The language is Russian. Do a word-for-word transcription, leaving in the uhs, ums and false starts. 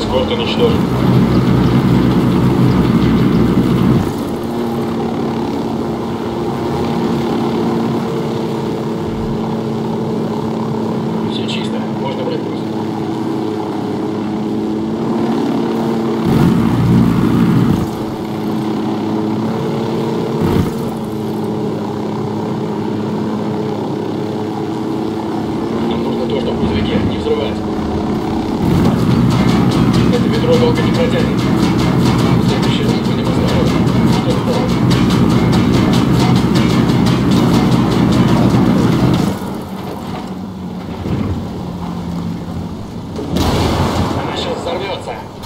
эскорт уничтожен. Все чисто, можно брать груз. Нам нужно то, что в грузовике не взрывать. Это ведро долго не протянет. В следующий раз будем осторожны. Что стало? Она сейчас взорвется.